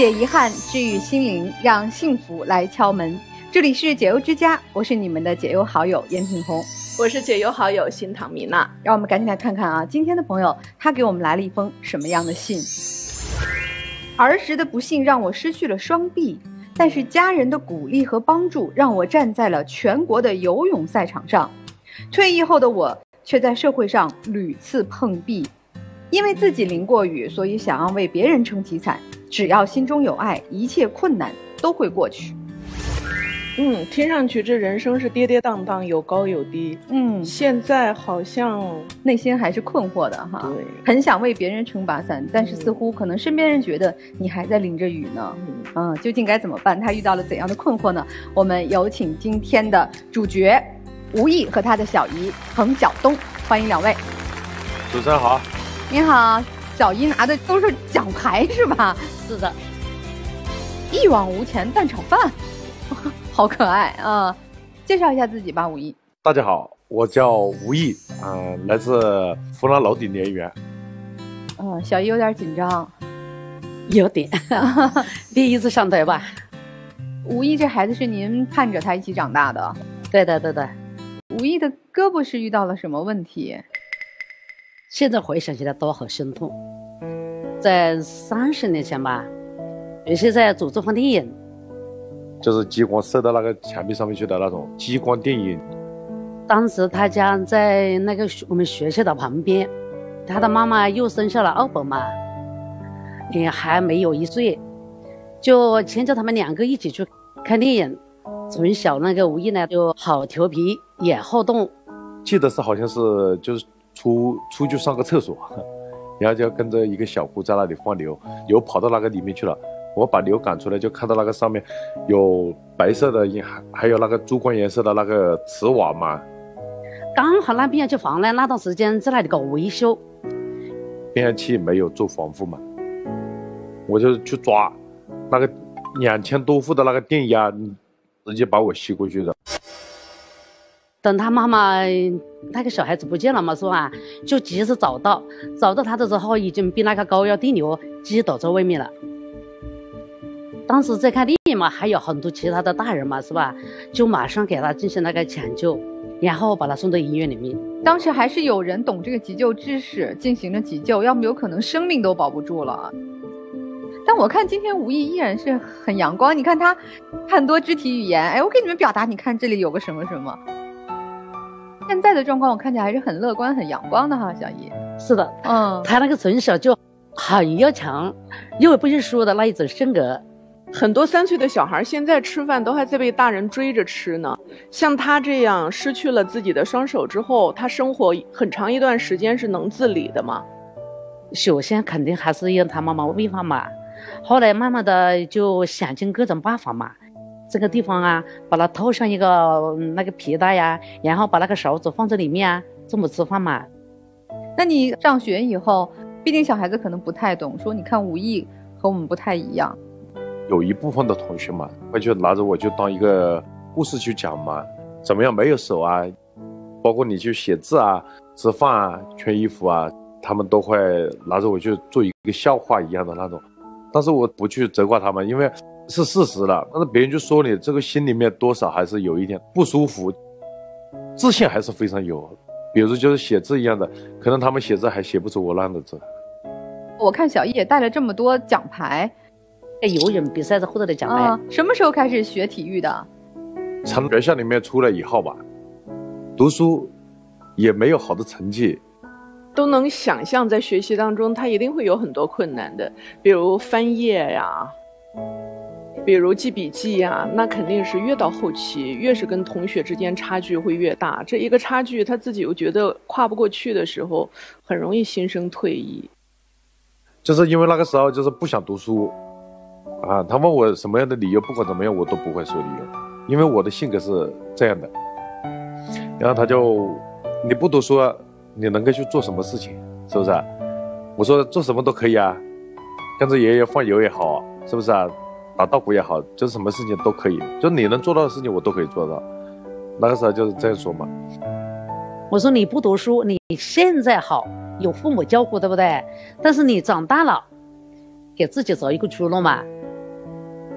解遗憾，治愈心灵，让幸福来敲门。这里是解忧之家，我是你们的解忧好友严品红， 我是解忧好友新唐米娜。 让我们赶紧来看看啊，今天的朋友他给我们来了一封什么样的信？儿时的不幸让我失去了双臂，但是家人的鼓励和帮助让我站在了全国的游泳赛场上。退役后的我却在社会上屡次碰壁，因为自己淋过雨，所以想要为别人撑起伞。只要心中有爱，一切困难都会过去。 听上去这人生是跌跌宕宕，有高有低。现在好像内心还是困惑的哈。 对， 很想为别人撑把伞，但是似乎可能身边人觉得你还在淋着雨呢。究竟该怎么办？他遇到了怎样的困惑呢？我们有请今天的主角吴毅和他的小姨彭晓东，欢迎两位。 主持人好。 您好，小姨拿的都是奖牌是吧？ 是的。 一往无前蛋炒饭，好可爱啊！介绍一下自己吧，吴毅。 大家好，我叫吴毅，来自湖南娄底滇源。 小姨有点紧张， 有点，第一次上台吧。 吴毅这孩子是您盼着他一起长大的？ 对的，对的。 吴毅的胳膊是遇到了什么问题？ 现在回想起来都很心痛。在30年前吧，有些在组织放电影， 就是激光射到那个墙壁上面去的那种激光电影。 当时他家在那个我们学校的旁边，他的妈妈又生下了2宝嘛，还没有1岁，就牵着他们2个一起去看电影。从小那个吴毅呢就好调皮，也好动。 记得是好像是就是出去上个厕所，然后就跟着一个小姑在那里放牛，牛跑到那个里面去了，我把牛赶出来，就看到那个上面有白色的，还有那个珠光颜色的那个瓷瓦嘛。 刚好那变压器房呢，那段时间在那里搞维修， 变压器没有做防护嘛，我就去抓那个2000多伏的那个电压，直接把我吸过去的。 等他妈妈那个小孩子不见了嘛，是吧？就及时找到他的时候，已经被那个高压电流击倒在外面了。当时在看电影嘛，还有很多其他的大人嘛，是吧？就马上给他进行那个抢救，然后把他送到医院里面。 当时还是有人懂这个急救知识，进行了急救，要么有可能生命都保不住了。但我看今天吴毅依然是很阳光，你看他很多肢体语言，我给你们表达，你看这里有个什么什么。现在的状况我看起来还是很乐观很阳光的哈，小姨。 是的，他那个从小就很要强又不认输的那一种性格。 很多3岁的小孩现在吃饭都还在被大人追着吃呢。像他这样失去了自己的双手之后，他生活很长一段时间是能自理的吗？ 首先肯定还是让他妈妈喂饭嘛，后来慢慢的就想尽各种办法嘛。这个地方啊，把它套上一个那个皮带呀，然后把那个勺子放在里面啊，这么吃饭嘛。 那你上学以后，毕竟小孩子可能不太懂，说你看吴毅和我们不太一样。 有一部分的同学嘛，会就拿着我就当一个故事去讲嘛，怎么样没有手啊，包括你去写字啊、吃饭啊、穿衣服啊，他们都会拿着我去做一个笑话一样的那种。但是我不去责怪他们，因为是事实了，但是别人就说你这个心里面多少还是有一点不舒服，自信还是非常有。比如就是写字一样的，可能他们写字还写不出我那样的字。 我看小易也带了这么多奖牌， 游泳比赛获得的奖牌。 什么时候开始学体育的？ 从学校里面出来以后吧，读书也没有好的成绩。 都能想象在学习当中他一定会有很多困难的，比如翻页呀，比如记笔记呀，那肯定是越到后期越是跟同学之间差距会越大，这一个差距他自己又觉得跨不过去的时候，很容易心生退意。 就是因为那个时候就是不想读书啊，他问我什么样的理由，不管怎么样我都不会说理由，因为我的性格是这样的。然后他就你不读书你能够去做什么事情，是不是啊？我说做什么都可以啊，跟着爷爷放油也好，是不是啊？打稻谷也好，就是什么事情都可以，就你能做到的事情我都可以做到。那个时候就是这样说嘛。 我说你不读书，你现在好有父母照顾，对不对？但是你长大了，给自己找一个出路嘛。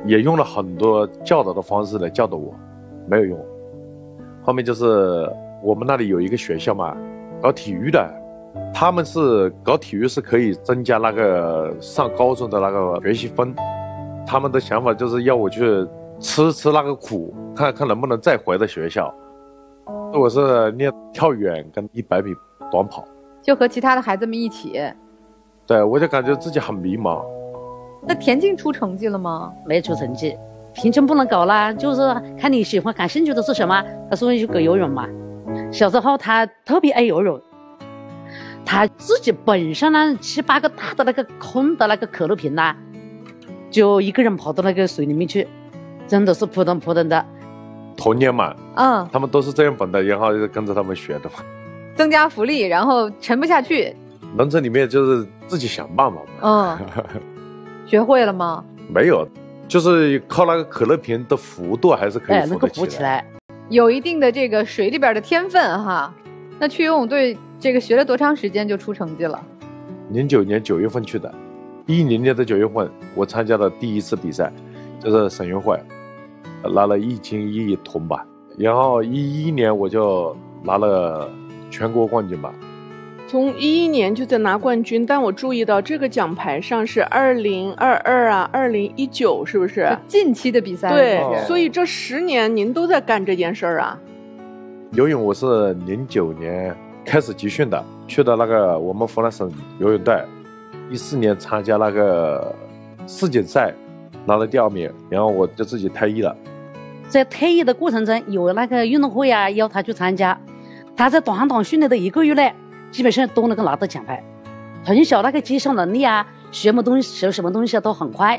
也用了很多教导的方式来教导我，没有用。后面就是我们那里有一个学校嘛，搞体育的，他们是搞体育是可以增加那个上高中的那个学习分，他们的想法就是要我去吃那个苦，看看能不能再回到学校。我是练跳远跟100米短跑， 就和其他的孩子们一起。 对，我就感觉自己很迷茫。 那田径出成绩了吗？ 没出成绩，田径不能搞啦，就是看你喜欢感兴趣的是什么。他说就搞游泳嘛，小时候他特别爱游泳，他自己本身呢7、8个大的那个空的那个可乐瓶呐，就一个人跑到那个水里面去，真的是扑腾扑腾的。 童年嘛， 他们都是这样本的，然后就跟着他们学的嘛， 增加福利，然后沉不下去。 能这里面就是自己想办法嘛。 学会了吗？ 没有，就是靠那个可乐瓶的幅度还是可以能够浮起来， 有一定的这个水里边的天分哈。那去游泳队这个学了多长时间就出成绩了 ？09年9月份去的，10年的9月份我参加了第一次比赛，就是省运会，拿了1金1铜吧。然后11年我就拿了全国冠军吧。 从11年就在拿冠军，但我注意到这个奖牌上是2022啊，2019是不是？ 近期的比赛。 对，所以这10年您都在干这件事儿啊。 游泳我是09年开始集训的，去的那个我们湖南省游泳队，14年参加那个世锦赛，拿了第2名，然后我就自己退役了。 在退役的过程中，有那个运动会啊邀他去参加，他在短训练的1个月内。基本上都能够拿到奖牌，从小那个接受能力啊，学什么东西都很快。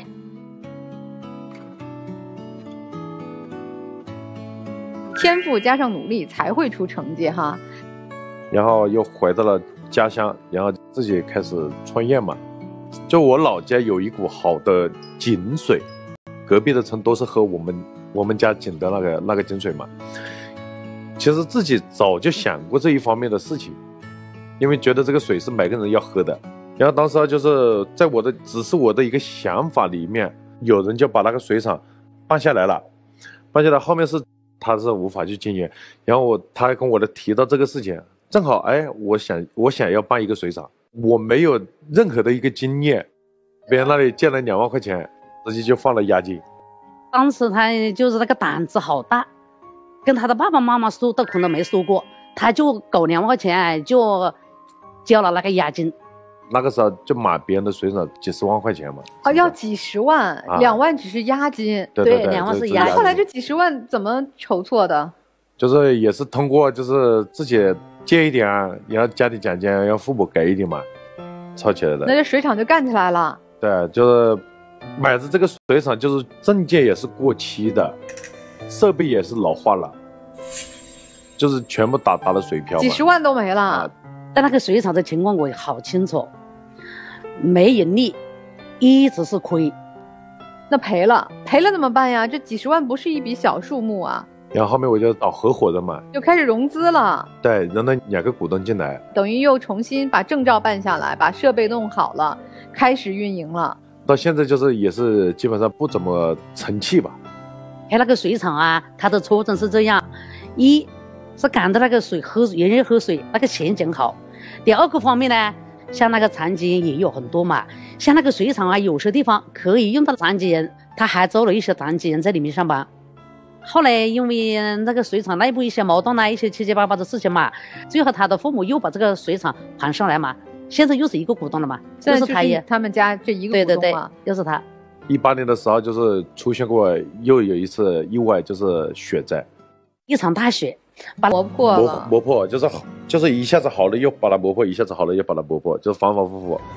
天赋加上努力才会出成绩哈。 然后又回到了家乡，然后自己开始创业嘛。就我老家有一股好的井水，隔壁的村都是喝我们家井的那个井水嘛。其实自己早就想过这一方面的事情。因为觉得这个水是每个人要喝的，然后当时就是在只是我的一个想法里面，有人就把那个水厂办下来了，后面是他是无法去经营，然后他跟我提到这个事情，正好我想要办一个水厂，我没有任何的一个经验，别人那里借了2万块钱，直接就放了押金。 当时他就是那个胆子好大，跟他的爸爸妈妈说都可能没说过，他就搞2万块钱就交了那个押金。 那个时候就买别人的水厂几10万块钱嘛。 要几10万，2万只是押金。 对 ，2万是押金。 后来这几10万怎么筹措的？ 就是也是通过就是自己借一点，然后家里奖金让父母给一点嘛，凑起来的。 那这水厂就干起来了。 对，就是买的这个水厂，就是证件也是过期的，设备也是老化了，就是全部打了水漂， 几10万都没了。 但那个水厂的情况我好清楚，没盈利，一直是亏。 那赔了怎么办呀？这几10万不是一笔小数目啊。 然后后面我就找合伙人嘛， 就开始融资了。 对，扔了2个股东进来， 等于又重新把证照办下来，把设备弄好了，开始运营了。 到现在就是也是基本上不怎么成器吧。 开那个水厂啊，它的初衷是这样：一是赶着那个水人人喝水，那个前景好。第2个方面呢，像那个残疾人也有很多嘛，像那个水厂啊，有些地方可以用到残疾人，他还招了一些残疾人在里面上班。后来因为那个水厂内部一些矛盾啊，一些七七八八的事情嘛，最后他的父母又把这个水厂盘上来嘛，现在又是一个股东了嘛， 现在就是他们家这一个股东嘛， 又是他。 18年的时候就是出现过又有一次意外，就是雪灾， 一场大雪把磨破了， 磨破就是一下子好了又把它磨破，一下子好了又把它磨破，就是反反复复。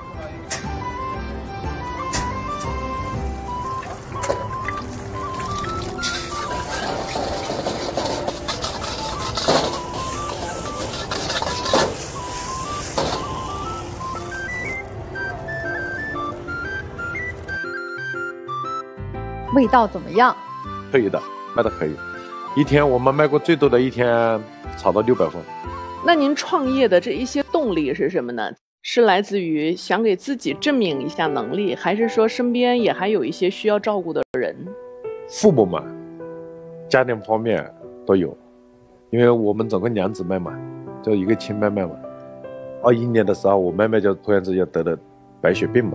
味道怎么样？ 可以的，卖的可以。一天我们卖过最多的一天炒到600份。 那您创业的这一些动力是什么呢？ 是来自于想给自己证明一下能力，还是说身边也还有一些需要照顾的人？ 父母嘛，家庭方面都有，因为我们总共2姊妹嘛，就一个亲妹妹嘛。21年的时候，我妹妹就突然之间得了白血病嘛。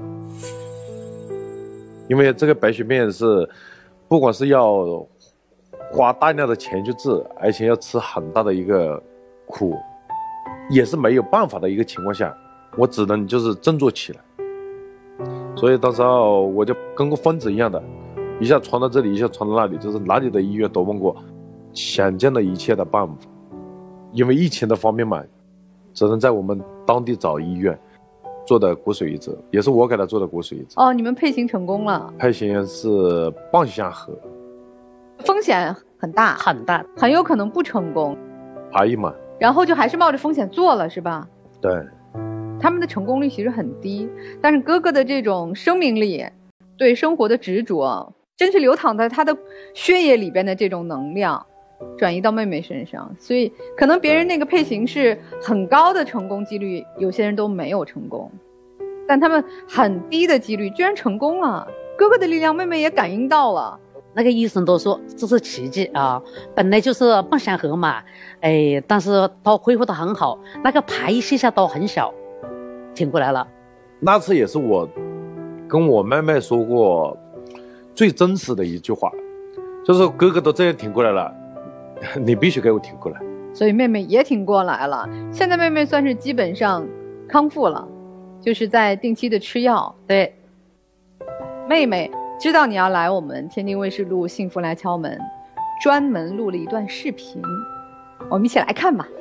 因为这个白血病是，不管是要花大量的钱去治，而且要吃很大的一个苦，也是没有办法的一个情况下，我只能就是振作起来。所以到时候我就跟个疯子一样的，一下传到这里，一下传到那里，就是哪里的医院都问过，想尽了一切的办法。因为疫情的方面嘛，只能在我们当地找医院做的骨髓移植，也是我给他做的骨髓移植。 哦，你们配型成功了？ 配型是半相合， 风险很大， 很大， 很有可能不成功。 爬一嘛， 然后就还是冒着风险做了，是吧？ 对。 他们的成功率其实很低，但是哥哥的这种生命力、对生活的执着，真是流淌在他的血液里边的这种能量，转移到妹妹身上，所以可能别人那个配型是很高的成功几率，有些人都没有成功，但他们很低的几率居然成功了。哥哥的力量，妹妹也感应到了。 那个医生都说这是奇迹啊！本来就是半相合嘛，但是都恢复得很好，那个排泄下都很小，挺过来了。 那次也是我跟我妹妹说过最真实的一句话，就是哥哥都这样挺过来了，你必须给我挺过来。 所以妹妹也挺过来了，现在妹妹算是基本上康复了，就是在定期的吃药。 对， 妹妹知道你要来我们天津卫视录《幸福来敲门》，专门录了一段视频，我们一起来看吧。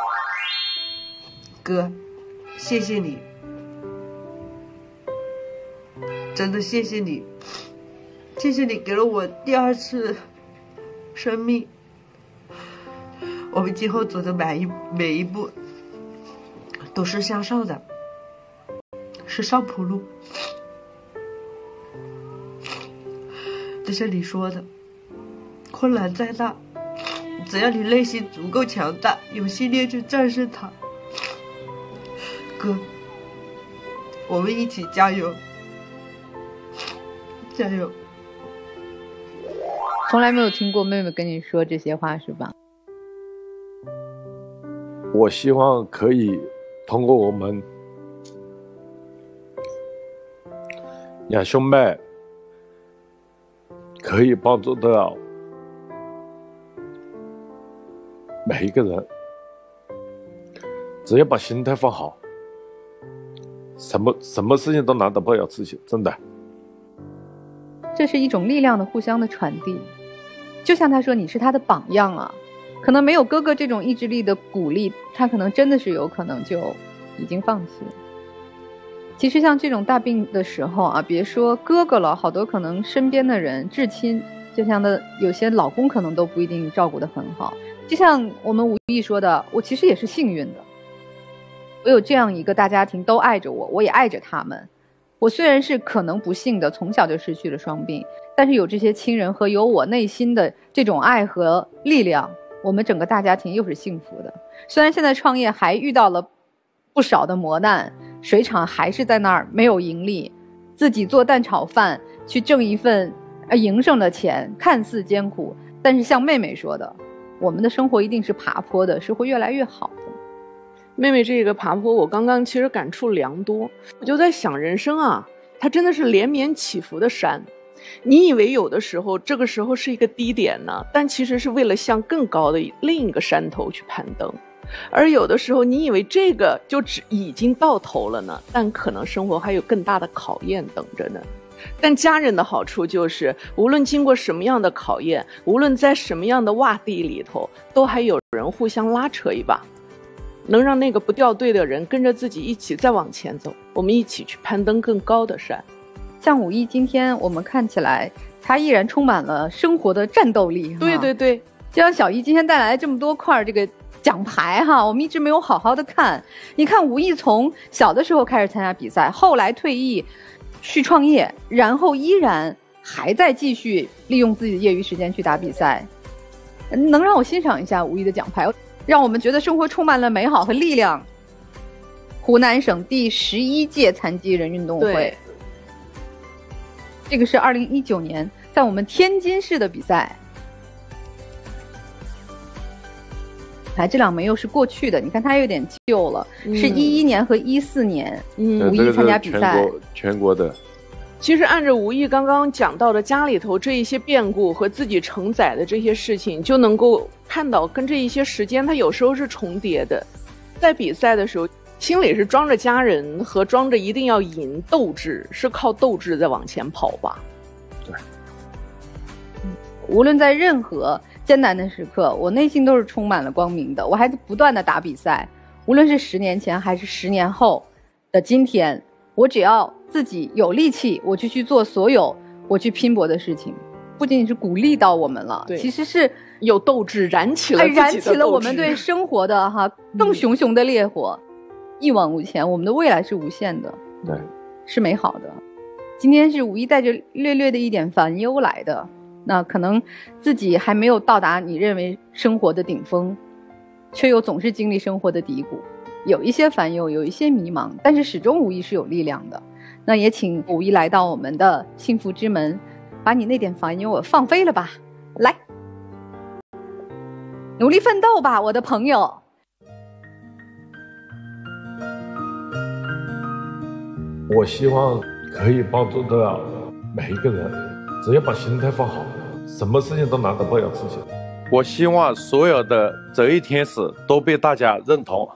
哥，谢谢你，真的谢谢你，谢谢你给了我第2次生命。我们今后走的每一步都是向上的，是上坡路。就像你说的，困难再大，只要你内心足够强大，有信念去战胜它。哥，我们一起加油，加油！ 从来没有听过妹妹跟你说这些话，是吧？ 我希望可以通过我们两兄妹，可以帮助到每一个人。只要把心态放好，什么事情都难得不了自己，真的。 这是一种力量的互相的传递，就像他说你是他的榜样啊，可能没有哥哥这种意志力的鼓励，他可能真的是有可能就已经放弃了。其实像这种大病的时候啊，别说哥哥了，好多可能身边的人至亲，就像的有些老公可能都不一定照顾得很好。就像我们无意说的，我其实也是幸运的，我有这样一个大家庭都爱着我，我也爱着他们。我虽然是可能不幸的从小就失去了双臂，但是有这些亲人和有我内心的这种爱和力量，我们整个大家庭又是幸福的。虽然现在创业还遇到了不少的磨难，水厂还是在那儿没有盈利，自己做蛋炒饭去挣一份营生的钱，看似艰苦，但是像妹妹说的，我们的生活一定是爬坡的，是会越来越好的。 妹妹这个爬坡，我刚刚其实感触良多。我就在想，人生啊，它真的是连绵起伏的山。你以为有的时候这个时候是一个低点呢，但其实是为了向更高的另一个山头去攀登。而有的时候你以为这个就已经到头了呢，但可能生活还有更大的考验等着呢。但家人的好处就是，无论经过什么样的考验，无论在什么样的洼地里头，都还有人互相拉扯一把，能让那个不掉队的人跟着自己一起再往前走，我们一起去攀登更高的山。 像武艺今天我们看起来他依然充满了生活的战斗力。 对对对， 就像小艺今天带来这么多块这个奖牌哈，我们一直没有好好的看。你看武艺从小的时候开始参加比赛，后来退役去创业，然后依然还在继续利用自己的业余时间去打比赛，能让我欣赏一下武艺的奖牌，让我们觉得生活充满了美好和力量。 湖南省第11届残疾人运动会对。 这个是2019年在我们天津市的比赛。哎，这两枚又是过去的，你看它有点旧了，是11年和14年，吴毅参加比赛， 全国的。 其实按照吴毅刚刚讲到的家里头这一些变故和自己承载的这些事情，就能够看到跟这一些时间它有时候是重叠的。在比赛的时候，心里是装着家人和装着一定要赢斗志，是靠斗志在往前跑吧。 对， 无论在任何艰难的时刻，我内心都是充满了光明的。我还不断的打比赛，无论是10年前还是10年后的今天，我只要自己有力气，我去做所有我去拼搏的事情。不仅仅是鼓励到我们了，其实是有斗志，燃起了自己的斗志， 燃起了我们对生活的更熊熊的烈火，一往无前，我们的未来是无限的， 对， 是美好的。今天是无意带着略略的一点烦忧来的，那可能自己还没有到达你认为生活的顶峰，却又总是经历生活的低谷，有一些烦忧，有一些迷茫，但是始终无疑是有力量的。那也请无疑来到我们的幸福之门，把你那点烦忧放飞了吧，来，努力奋斗吧，我的朋友。 我希望可以帮助到每一个人，只要把心态放好，什么事情都难得不了自己。我希望所有的折翼天使都被大家认同。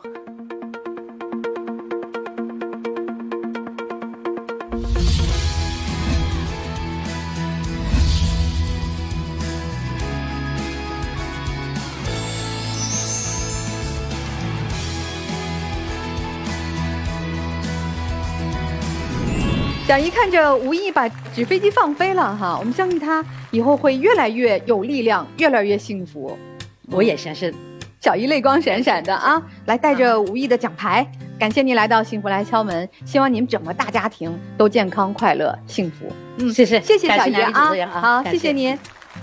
小姨看着吴毅把纸飞机放飞了哈，我们相信他以后会越来越有力量，越来越幸福。 我也相信。 小姨泪光闪闪的啊，来带着吴毅的奖牌，感谢您来到幸福来敲门，希望你们整个大家庭都健康快乐幸福。 谢谢小姨啊，好，谢谢您。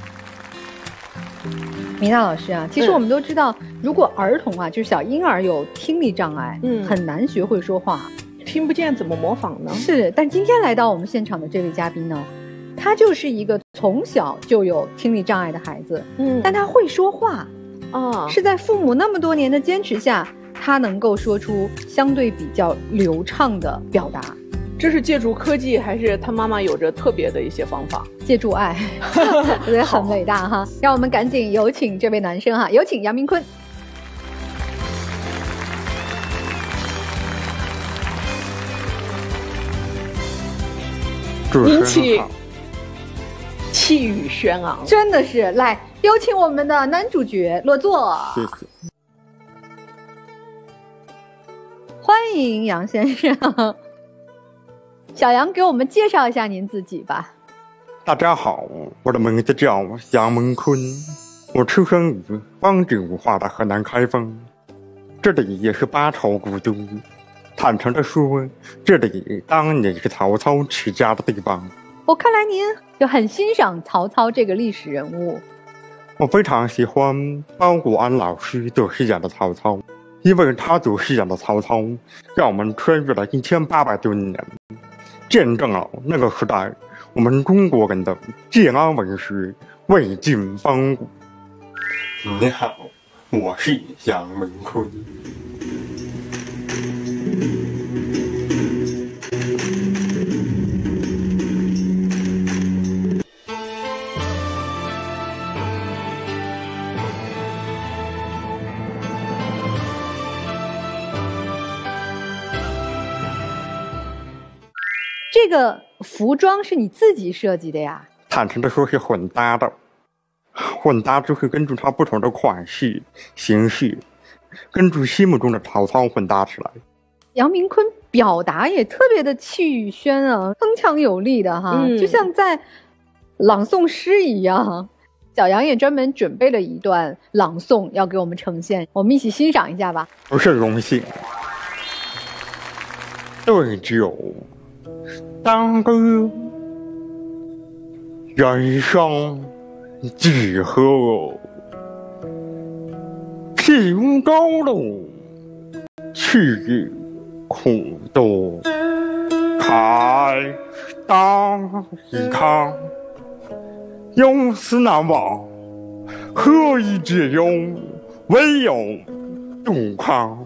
米娜老师啊，其实我们都知道，如果儿童啊，就是小婴儿有听力障碍，很难学会说话。 听不见怎么模仿呢？ 是，但今天来到我们现场的这位嘉宾呢，他就是一个从小就有听力障碍的孩子，但他会说话，是在父母那么多年的坚持下，他能够说出相对比较流畅的表达。 这是借助科技，还是他妈妈有着特别的一些方法？ 借助爱，我觉得很伟大哈。让我们赶紧有请这位男生哈，有请杨明坤。 引起气宇轩昂， 真的是。来，有请我们的男主角落座。 谢谢。 欢迎杨先生。小杨，给我们介绍一下您自己吧。 大家好，我的名字叫杨明坤，我出生于方言文化的河南开封，这里也是八朝古都。坦诚地说，这里当年是曹操起家的地方。 我看来您就很欣赏曹操这个历史人物。 我非常喜欢包国安老师所饰演的曹操，因为他所饰演的曹操让我们穿越了1800多年，见证了那个时代我们中国人的建安文学魏晋方古。你好，我是杨明坤。 这个服装是你自己设计的呀？ 坦诚的说是混搭的，混搭就是根据它不同的款式、形式，根据心目中的曹操混搭起来。 杨明坤表达也特别的气宇轩昂，铿锵有力的哈，就像在朗诵诗一样。小杨也专门准备了一段朗诵要给我们呈现，我们一起欣赏一下吧。 不是荣幸。对酒当歌，人生几何？譬如高楼，去苦多，开当以康，永世难忘，何以解忧，唯有杜康。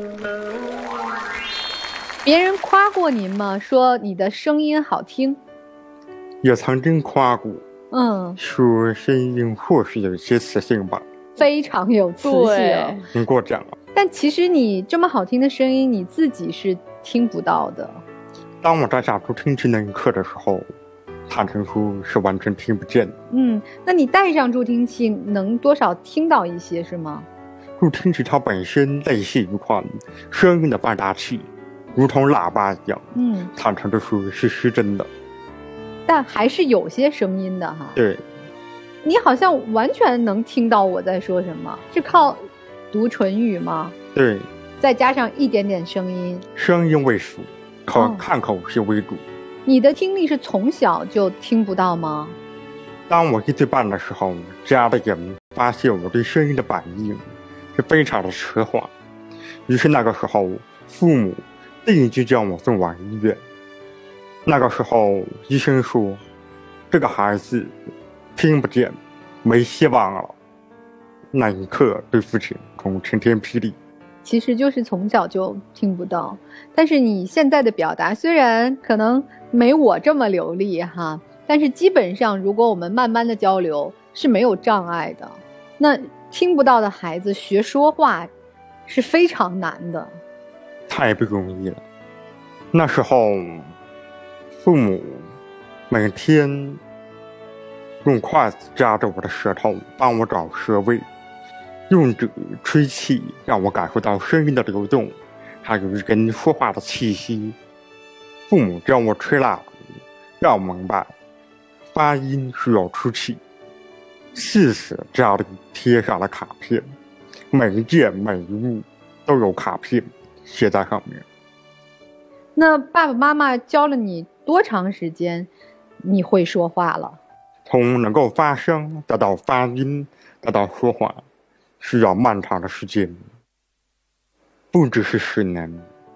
别人夸过您吗？说你的声音好听。 也曾经夸过，说声音或许有些磁性吧， 非常有磁性。 听过讲了。 但其实你这么好听的声音，你自己是听不到的。 当我在下助听器那一刻的时候，坦诚说是完全听不见的。 那你戴上助听器能多少听到一些是吗？ 助听器它本身类似于一款声音的放大器，如同喇叭一样。坦诚的说是真的。 但还是有些声音的哈。 对。 你好像完全能听到我在说什么，是靠读唇语吗？ 对。 再加上一点点声音。 声音为辅，看口是为主。 你的听力是从小就听不到吗？ 当我1岁半的时候，家里人发现我对声音的反应是非常的迟缓，于是那个时候父母立即将我送往医院。那个时候医生说这个孩子听不见，没希望了。那一刻对父亲从晴天霹雳。 其实就是从小就听不到，但是你现在的表达虽然可能没我这么流利哈，但是基本上如果我们慢慢的交流是没有障碍的。那听不到的孩子学说话是非常难的， 太不容易了。那时候父母每天用筷子夹着我的舌头帮我找舌位，用嘴吹气让我感受到声音的流动，还有人说话的气息。父母教我吹蜡烛，让我明白发音需要出气。4时家里贴上了卡片，每一件每一物都有卡片写在上面。 那爸爸妈妈教了你多长时间你会说话了？ 从能够发声得到发音得到说话需要漫长的时间，不只是10年。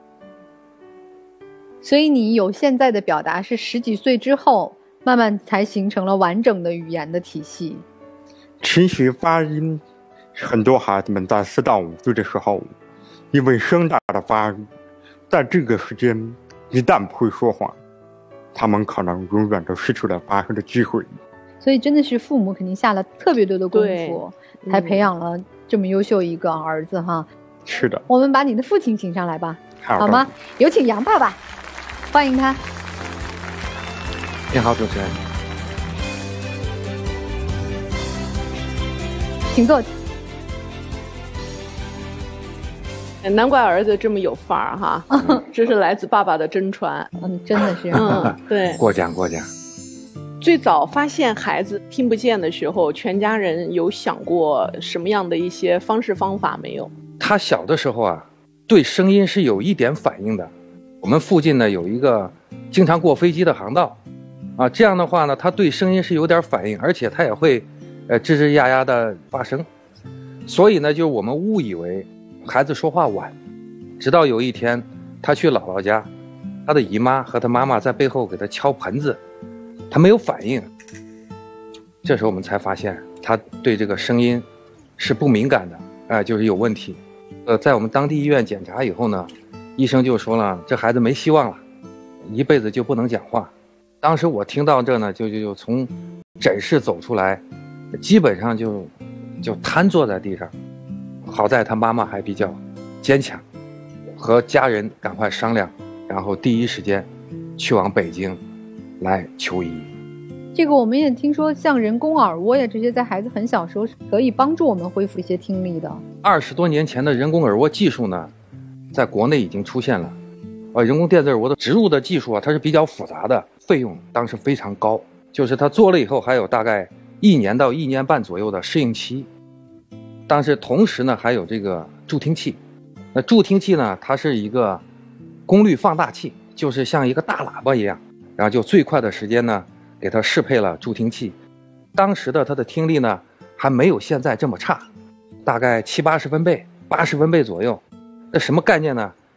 所以你有现在的表达是10几岁之后慢慢才形成了完整的语言的体系。 其实发音很多孩子们在4到5岁的时候因为声带的发育，在这个时间一旦不会说话，他们可能永远都失去了发声的机会。 所以真的是父母肯定下了特别多的功夫，才培养了这么优秀一个儿子哈。 是的。 我们把你的父亲请上来吧， 好吗？有请杨爸爸，欢迎他。 你好，主持人。 请坐。 难怪儿子这么有范儿哈，这是来自爸爸的真传。 真的是。 对。 过奖过奖。 最早发现孩子听不见的时候，全家人有想过什么样的一些方式方法没有？ 他小的时候啊，对声音是有一点反应的。我们附近呢有一个经常过飞机的航道，啊，这样的话呢，他对声音是有点反应，而且他也会吱吱呀呀的发声。所以呢，就我们误以为孩子说话晚，直到有一天他去姥姥家，他的姨妈和他妈妈在背后给他敲盆子，他没有反应。这时候我们才发现他对这个声音是不敏感的，就是有问题。在我们当地医院检查以后呢，医生就说了，这孩子没希望了，一辈子就不能讲话。当时我听到这呢，就从诊室走出来，基本上就瘫坐在地上。好在他妈妈还比较坚强，和家人赶快商量，然后第一时间去往北京来求医。 这个我们也听说，像人工耳蜗呀这些，在孩子很小时候是可以帮助我们恢复一些听力的。20 多年前的人工耳蜗技术呢，在国内已经出现了。人工电子耳蜗的植入的技术啊，它是比较复杂的，费用当时非常高。就是它做了以后，还有大概1年到1年半左右的适应期。但是同时呢，还有这个助听器。那助听器呢，它是一个功率放大器，就是像一个大喇叭一样，然后就最快的时间呢，给它适配了助听器。当时的它的听力呢，还没有现在这么差，大概70-80分贝，80分贝左右。那什么概念呢？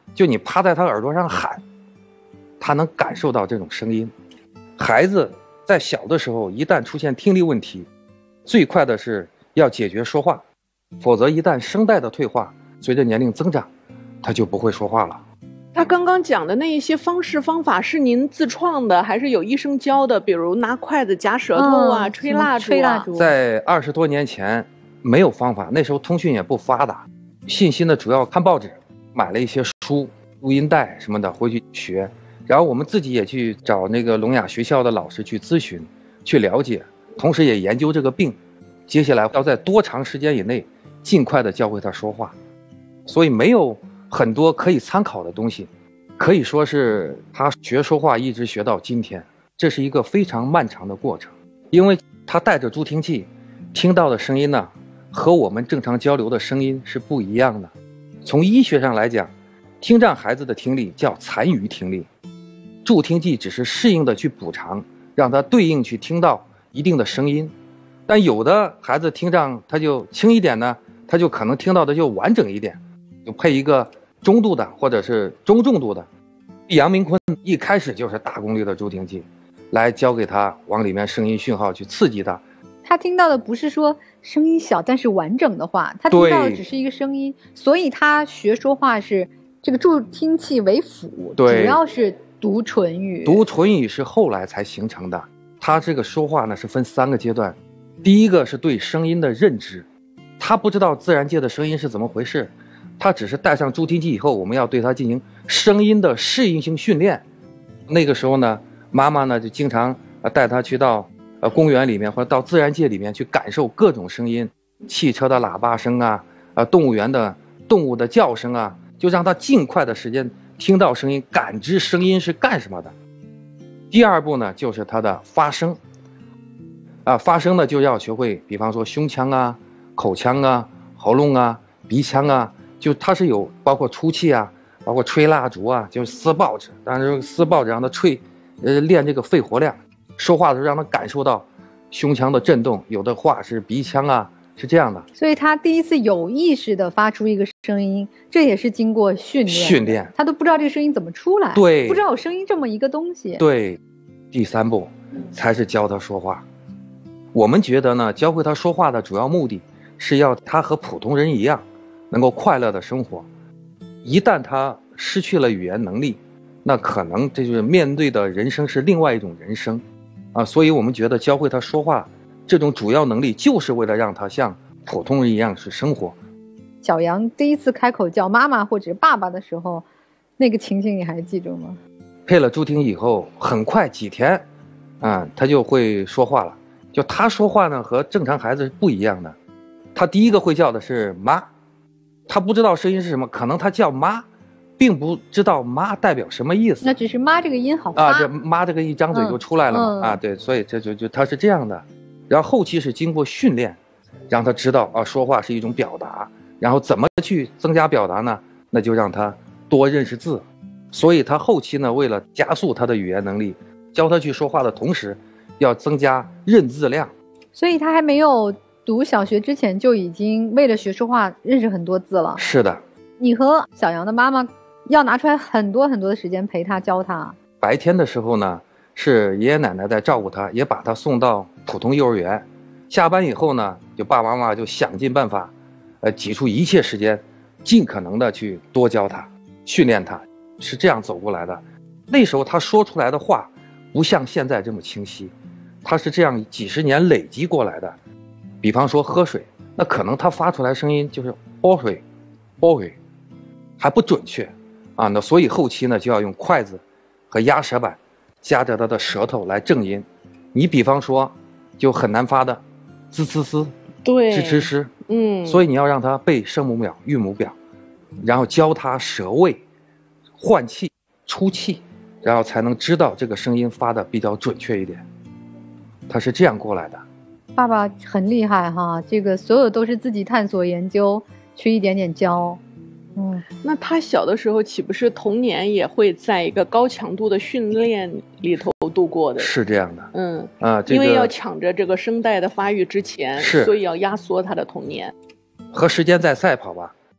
就你趴在他耳朵上喊，他能感受到这种声音。孩子在小的时候一旦出现听力问题，最快的是要解决说话，否则一旦声带的退化，随着年龄增长，他就不会说话了。 他刚刚讲的那一些方式方法是您自创的，还是有医生教的？比如拿筷子夹舌头啊，吹蜡烛。 在20多年前没有方法，那时候通讯也不发达，信息呢主要看报纸，买了一些书、录音带什么的回去学，然后我们自己也去找那个聋哑学校的老师去咨询、去了解，同时也研究这个病。接下来要在多长时间以内尽快的教会他说话，所以没有很多可以参考的东西，可以说是他学说话一直学到今天，这是一个非常漫长的过程。因为他带着助听器听到的声音呢，和我们正常交流的声音是不一样的。从医学上来讲，听障孩子的听力叫残余听力，助听器只是适应的去补偿，让他对应去听到一定的声音。但有的孩子听障他就轻一点呢，他就可能听到的就完整一点，就配一个中度的或者是中重度的。杨明坤一开始就是大功率的助听器，来教给他往里面声音讯号去刺激他。 他听到的不是说声音小但是完整的话，他听到的只是一个声音，所以他学说话是这个助听器为辅，主要是读唇语。 读唇语是后来才形成的。他这个说话呢是分3个阶段，第一个是对声音的认知，他不知道自然界的声音是怎么回事，他只是戴上助听器以后，我们要对他进行声音的适应性训练。那个时候呢，妈妈呢就经常带他去到公园里面或者到自然界里面去感受各种声音，汽车的喇叭声啊，动物园的动物的叫声啊，就让他尽快的时间听到声音，感知声音是干什么的。第二步呢，就是他的发声。发声呢就要学会，比方说胸腔啊、口腔啊、喉咙啊、鼻腔啊，就它是有包括出气啊，包括吹蜡烛啊，就是撕报纸，但是撕报纸让他吹，练这个肺活量。说话的时候让他感受到胸腔的震动，有的话是鼻腔啊，是这样的。 所以他第一次有意识的发出一个声音，这也是经过训练，他都不知道这个声音怎么出来， 对， 不知道有声音这么一个东西。 对，第3步才是教他说话。我们觉得呢，教会他说话的主要目的是要他和普通人一样，能够快乐的生活。一旦他失去了语言能力，那可能这就是面对的人生是另外一种人生所以我们觉得教会他说话这种主要能力，就是为了让他像普通人一样去生活。 小杨第一次开口叫妈妈或者爸爸的时候，那个情形你还记着吗？ 配了助听以后，很快几天他就会说话了。就他说话呢和正常孩子是不一样的，他第一个会叫的是妈，他不知道声音是什么，可能他叫妈，并不知道妈代表什么意思。 那只是妈这个音好发这妈这个一张嘴就出来了嘛对，所以这就他是这样的。然后后期是经过训练，让他知道说话是一种表达，然后怎么去增加表达呢？那就让他多认识字。所以他后期呢，为了加速他的语言能力，教他去说话的同时，要增加认字量。 所以他还没有读小学之前就已经为了学说话认识很多字了。 是的。 你和小杨的妈妈要拿出来很多很多的时间陪他教他。 白天的时候呢，是爷爷奶奶在照顾他，也把他送到普通幼儿园。下班以后呢，就爸爸妈妈就想尽办法挤出一切时间，尽可能的去多教他，训练他，是这样走过来的。那时候他说出来的话不像现在这么清晰，他是这样几十年累积过来的。比方说喝水，那可能他发出来声音就是喝水喝水，还不准确那所以后期呢就要用筷子和压舌板夹着他的舌头来正音。你比方说就很难发的滋呲呲， 对， 吱吱吱，所以你要让他背声母表、韵母表，然后教他舌位、换气、出气，然后才能知道这个声音发的比较准确一点。他是这样过来的。 爸爸很厉害哈，这个所有都是自己探索研究，去一点点教。 那他小的时候岂不是童年也会在一个高强度的训练里头度过的？ 是这样的。 因为要抢着这个声带的发育之前， 是， 所以要压缩他的童年。 和时间在赛跑吧。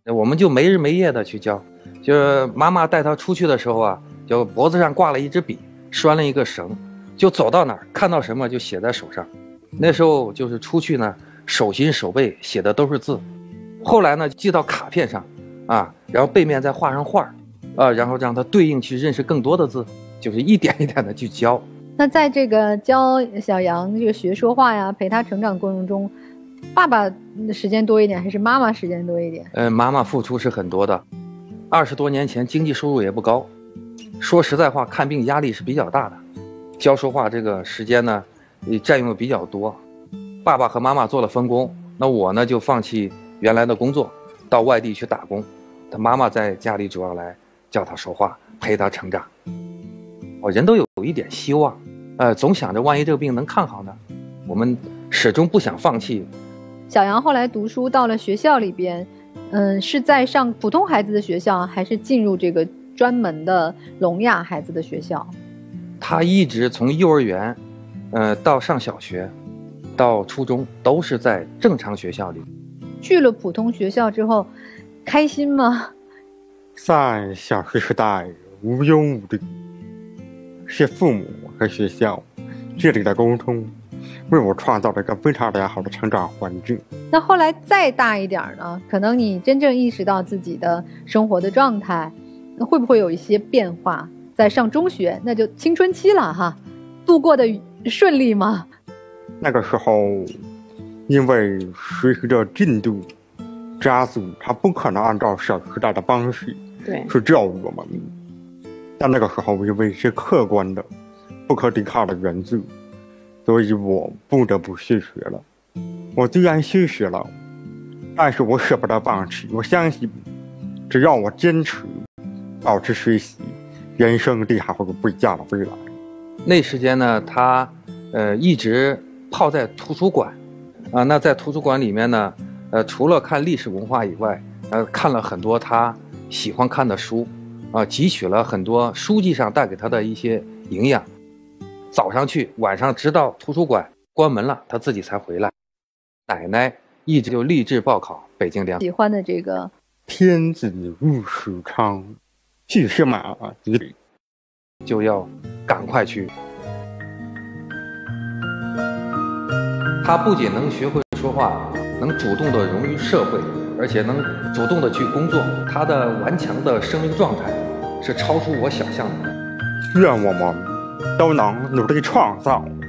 我们就没日没夜的去教，就是妈妈带他出去的时候啊，就脖子上挂了一支笔，拴了一个绳，就走到哪儿看到什么就写在手上。那时候就是出去呢，手心手背写的都是字，后来呢记到卡片上，啊，然后背面再画上画，然后让他对应去认识更多的字，就是一点一点的去教。 那在这个教小杨这个学说话呀，陪他成长过程中，爸爸的时间多一点还是妈妈时间多一点？ 妈妈付出是很多的，20多年前经济收入也不高，说实在话，看病压力是比较大的，教说话这个时间呢，也占用的比较多。爸爸和妈妈做了分工，那我呢就放弃原来的工作，到外地去打工。他妈妈在家里主要来教他说话，陪他成长。人都有一点希望，总想着万一这个病能看好呢，我们始终不想放弃。 小杨后来读书到了学校里边，是在上普通孩子的学校，还是进入这个专门的聋哑孩子的学校？ 他一直从幼儿园，到上小学，到初中都是在正常学校里。 去了普通学校之后，开心吗？ 在小学时代无忧无虑，是父母和学校这里的沟通为我创造了一个非常良好的成长环境。 那后来再大一点呢，可能你真正意识到自己的生活的状态，那会不会有一些变化？在上中学，那就青春期了哈，度过的顺利吗？ 那个时候，因为学习的进度加速，他不可能按照小时代的方式去教育我们。但那个时候，因为是客观的、不可抵抗的原则，所以我不得不休学了。我虽然休学了，但是我舍不得放弃。我相信，只要我坚持、保持学习，人生一定还会有不一样的未来。 那时间呢，他一直泡在图书馆，那在图书馆里面呢，除了看历史文化以外，看了很多他喜欢看的书，汲取了很多书籍上带给他的一些营养。早上去，晚上直到图书馆关门了，他自己才回来。奶奶一直就立志报考北京两。 喜欢的这个天子入许昌，去是马子， 就要赶快去。他不仅能学会说话，能主动的融入社会，而且能主动的去工作。他的顽强的生命状态是超出我想象的。 愿我们都能努力创造